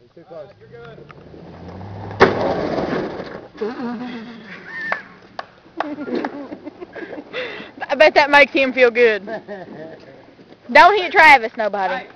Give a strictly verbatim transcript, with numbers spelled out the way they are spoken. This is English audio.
Too close. You're good. I bet that makes him feel good. Don't hit Travis, nobody.